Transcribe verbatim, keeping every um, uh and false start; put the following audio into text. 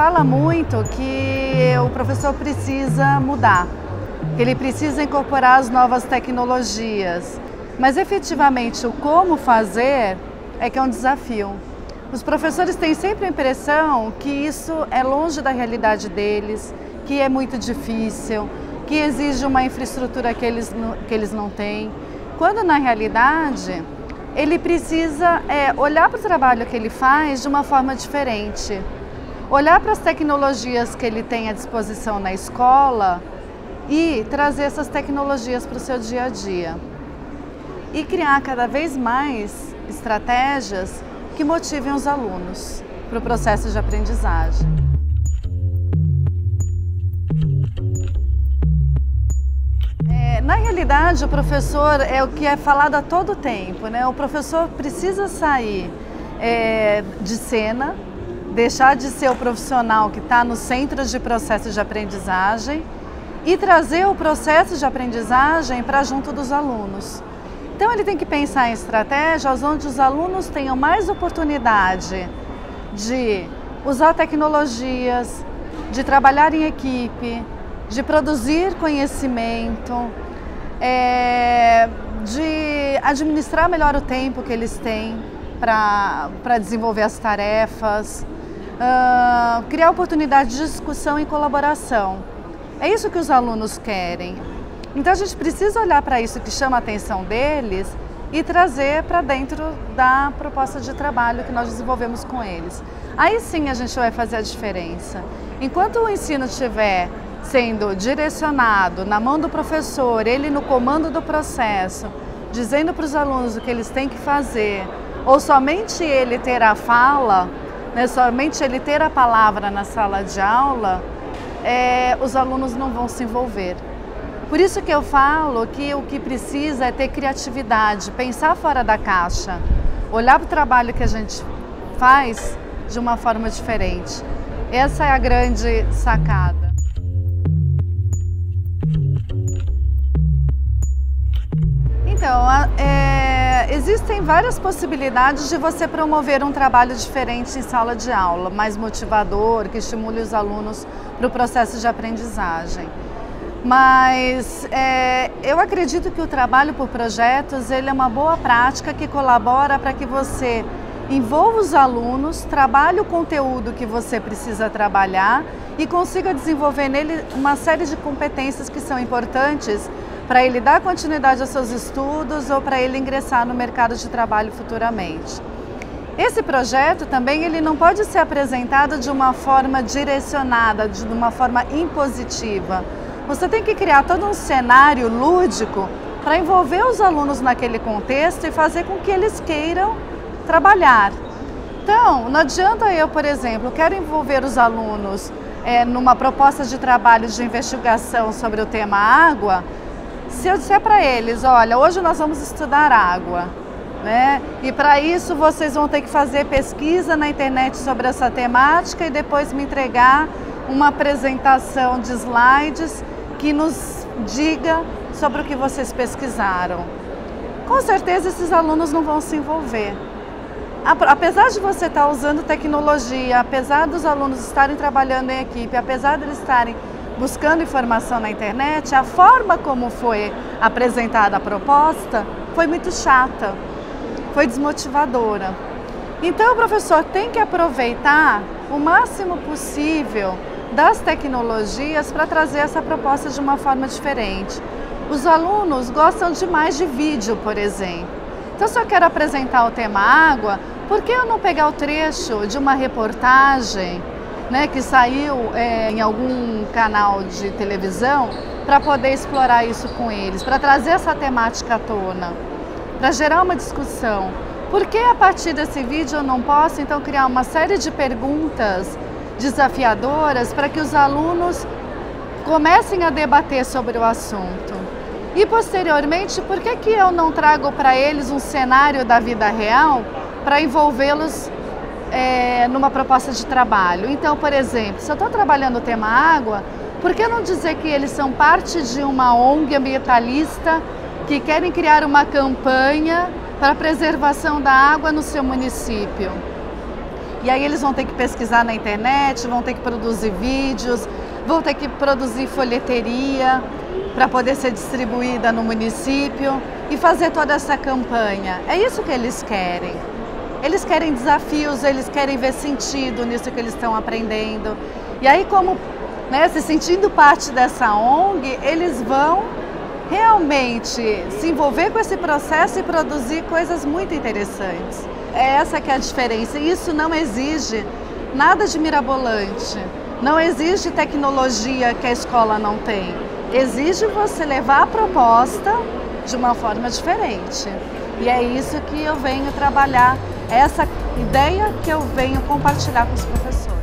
fala muito que o professor precisa mudar, que ele precisa incorporar as novas tecnologias, mas efetivamente o como fazer é que é um desafio. Os professores têm sempre a impressão que isso é longe da realidade deles, que é muito difícil, que exige uma infraestrutura que eles não, que eles não têm, quando na realidade ele precisa é, olhar para o trabalho que ele faz de uma forma diferente, olhar para as tecnologias que ele tem à disposição na escola e trazer essas tecnologias para o seu dia a dia e criar cada vez mais estratégias que motivem os alunos para o processo de aprendizagem. É, na realidade, o professor é o que é falado a todo tempo, né? O professor precisa sair é, de cena, deixar de ser o profissional que está nos centros de processo de aprendizagem e trazer o processo de aprendizagem para junto dos alunos. Então ele tem que pensar em estratégias onde os alunos tenham mais oportunidade de usar tecnologias, de trabalhar em equipe, de produzir conhecimento, é, de administrar melhor o tempo que eles têm para para desenvolver as tarefas, uh, criar oportunidade de discussão e colaboração. É isso que os alunos querem. Então a gente precisa olhar para isso que chama a atenção deles e trazer para dentro da proposta de trabalho que nós desenvolvemos com eles. Aí sim a gente vai fazer a diferença. Enquanto o ensino estiver sendo direcionado na mão do professor, ele no comando do processo, dizendo para os alunos o que eles têm que fazer, ou somente ele ter a fala, né, somente ele ter a palavra na sala de aula, é, os alunos não vão se envolver. Por isso que eu falo que o que precisa é ter criatividade, pensar fora da caixa, olhar para o trabalho que a gente faz de uma forma diferente. Essa é a grande sacada. Então, é, existem várias possibilidades de você promover um trabalho diferente em sala de aula, mais motivador, que estimule os alunos para o processo de aprendizagem. Mas é, eu acredito que o trabalho por projetos ele é uma boa prática que colabora para que você envolva os alunos, trabalhe o conteúdo que você precisa trabalhar e consiga desenvolver nele uma série de competências que são importantes para ele dar continuidade aos seus estudos ou para ele ingressar no mercado de trabalho futuramente. Esse projeto também ele não pode ser apresentado de uma forma direcionada, de uma forma impositiva. Você tem que criar todo um cenário lúdico para envolver os alunos naquele contexto e fazer com que eles queiram trabalhar. Então, não adianta eu, por exemplo, quero envolver os alunos é, numa proposta de trabalho de investigação sobre o tema água, se eu disser para eles, olha, hoje nós vamos estudar água, né? E para isso vocês vão ter que fazer pesquisa na internet sobre essa temática e depois me entregar uma apresentação de slides que nos diga sobre o que vocês pesquisaram. Com certeza esses alunos não vão se envolver. Apesar de você estar usando tecnologia, apesar dos alunos estarem trabalhando em equipe, apesar de eles estarem buscando informação na internet, a forma como foi apresentada a proposta foi muito chata, foi desmotivadora. Então o professor tem que aproveitar o máximo possível das tecnologias para trazer essa proposta de uma forma diferente. Os alunos gostam demais de vídeo, por exemplo. Então, se eu quero apresentar o tema água, por que eu não pegar o trecho de uma reportagem, né, que saiu é, em algum canal de televisão para poder explorar isso com eles, para trazer essa temática à tona, para gerar uma discussão? Por que a partir desse vídeo eu não posso então criar uma série de perguntas desafiadoras para que os alunos comecem a debater sobre o assunto? E posteriormente, por que que eu não trago para eles um cenário da vida real para envolvê-los é, numa proposta de trabalho? Então, por exemplo, se eu estou trabalhando o tema água, por que não dizer que eles são parte de uma O N G ambientalista que querem criar uma campanha para a preservação da água no seu município? E aí eles vão ter que pesquisar na internet, vão ter que produzir vídeos, vão ter que produzir folheteria para poder ser distribuída no município e fazer toda essa campanha. É isso que eles querem. Eles querem desafios, eles querem ver sentido nisso que eles estão aprendendo. E aí, como, né, se sentindo parte dessa O N G, eles vão realmente se envolver com esse processo e produzir coisas muito interessantes. É essa que é a diferença. E isso não exige nada de mirabolante. Não exige tecnologia que a escola não tem. Exige você levar a proposta de uma forma diferente. E é isso que eu venho trabalhar, essa ideia que eu venho compartilhar com os professores.